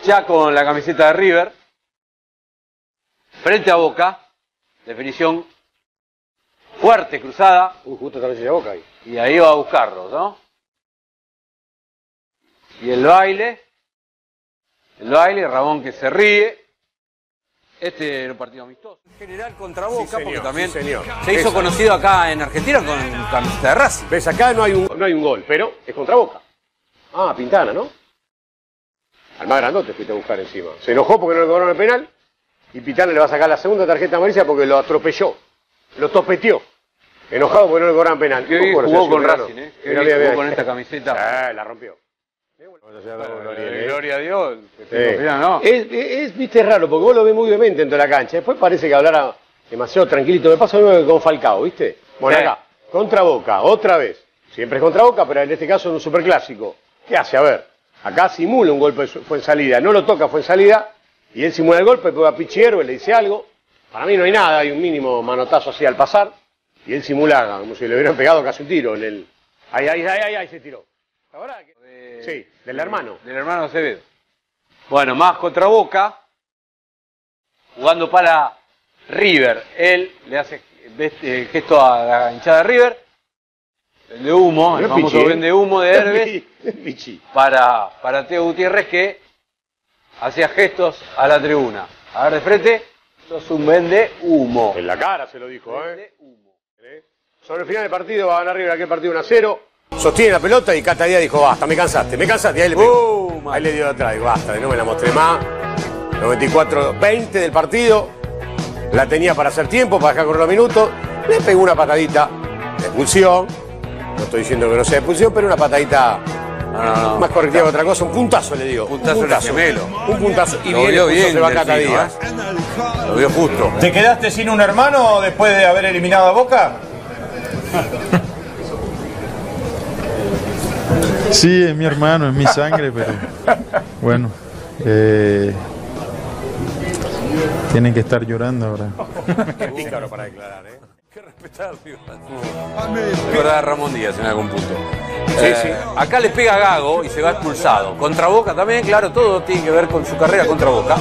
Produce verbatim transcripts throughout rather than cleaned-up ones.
ya con la camiseta de River, frente a Boca, definición fuerte, cruzada. Uy, justo esta vez de Boca ahí. Y ahí va a buscarlo, ¿no? Y el baile, el baile, Ramón que se ríe. Este era un partido amistoso. En general contra Boca, sí, señor, porque también sí, señor. se hizo Esa. conocido acá en Argentina con camiseta de Racing. Ves, acá no hay, un, no hay un gol, pero es contra Boca. Ah, Pintana, ¿no? Al más grandote fuiste a buscar encima. Se enojó porque no le cobraron el penal y Pintana le va a sacar la segunda tarjeta amarilla porque lo atropelló, lo topeteó. Enojado porque no le cobraron penal. Que hoy jugó con Racing, ¿eh? Que hoy jugó con esta camiseta. Eh, la rompió. Gloria a Dios. Sí. No. Es, es, viste, es raro porque vos lo ves muy vehemente dentro de la cancha. Después parece que hablara demasiado tranquilito. Me pasa lo mismo que con Falcao, ¿viste? Bueno, sí. Acá, contra Boca, otra vez. Siempre es contra Boca, pero en este caso en un superclásico. ¿Qué hace? A ver, acá simula un golpe, fue en salida. No lo toca, fue en salida. Y él simula el golpe, después va a Pichiero, le dice algo. Para mí no hay nada, hay un mínimo manotazo así al pasar. Y él simula como si le hubieran pegado casi un tiro en el... Ahí, ahí, ahí, ahí, ahí se tiró. ¿Ahora? De... Sí, del hermano. Del hermano Acevedo. Bueno, más contra Boca. Jugando para River. Él le hace el gesto a la hinchada de River. Vende humo, el famoso vende humo de Herbes. Para, para Teo Gutiérrez que hacía gestos a la tribuna. A ver de frente, sos un vende humo. En la cara se lo dijo, ¿eh? Sobre el final del partido va a ganar River aquel partido uno a cero. Sostiene la pelota y Cata Díaz dijo, basta, me cansaste, me cansaste. Y ahí le pegó. Uh, ahí le dio de atrás y basta, no me la mostré más. noventa y cuatro veinte del partido. La tenía para hacer tiempo, para dejar correr los minutos. Le pegó una patadita de expulsión. No estoy diciendo que no sea expulsión, pero una patadita no, no, no. más correctiva que otra cosa. Un puntazo le dio. Un puntazo, un puntazo. Gemelo. Un puntazo. Y lo bien, vio bien se va Cata Díaz. ¿eh? Lo vio justo. ¿Te quedaste sin un hermano después de haber eliminado a Boca? Sí, es mi hermano, es mi sangre, pero bueno, eh, tienen que estar llorando ahora. Qué pícaro para declarar, ¿eh? Qué respetable. Verdad, Ramón Díaz en algún punto. Sí, eh, sí. Acá le pega a Gago y se va expulsado. Contra Boca también, claro, todo tiene que ver con su carrera contra Boca.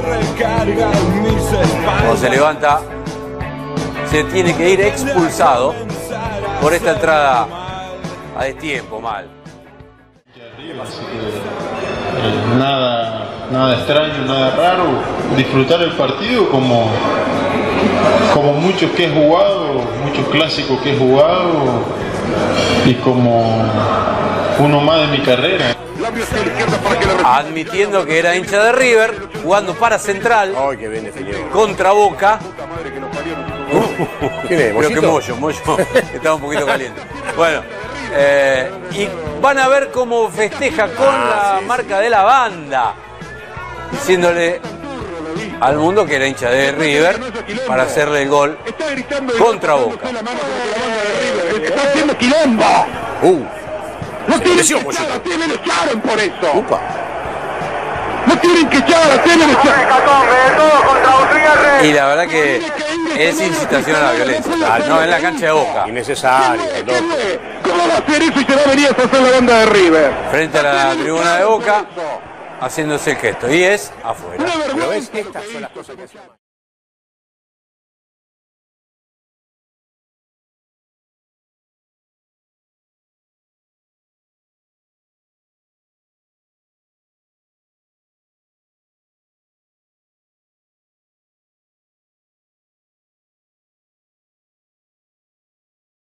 Cuando se levanta, se tiene que ir expulsado por esta entrada a destiempo, mal. Así que, eh, nada, nada extraño, nada raro. Disfrutar el partido como, como muchos que he jugado, muchos clásicos que he jugado y como uno más de mi carrera. Admitiendo que era hincha de River, jugando para Central, oh, qué bien contra Boca. Uh, ¿Quién es? Creo que Moyo, Moyo estaba un poquito caliente. Bueno, eh, y van a ver cómo festeja con ah, la sí, marca sí. de la banda, diciéndole al mundo que era hincha de River para hacerle el gol contra Boca. Está haciendo quilombo. Uh, no tienen que echar, tienen que echar por eso. Upa. No tienen que echar, tienen que echar. Y la verdad que es incitación a la violencia. No, en la cancha de Boca. Innecesario. ¿Cómo va a hacer eso y se va a venir a hacer la banda de River? Frente a la tribuna de Boca, haciéndose el gesto. Y es afuera. Pero ves, estas son las cosas que hacen.